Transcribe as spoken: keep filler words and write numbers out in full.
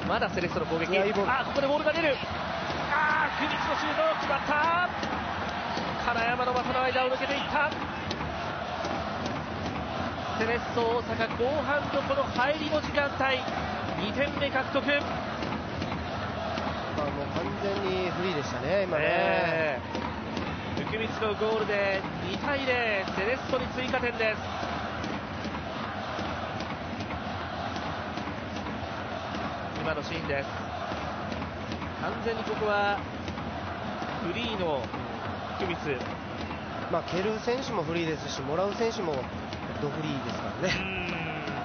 まだセレッソの攻撃。 いやいいボール。 あここでボールが出る。あークビツのシュート決まった。金山の股の間を抜けていった。セレッソ大阪後半のこの入りの時間帯にてんめ獲得。 まあ、もう完全にフリーでしたね今ね、 えー、福光のゴールでにたいゼロ、セレッソに追加点です。今のシーンです。完全にここはフリーの福光。 まあ、蹴る選手もフリーですし、もらう選手もドフリーですからね。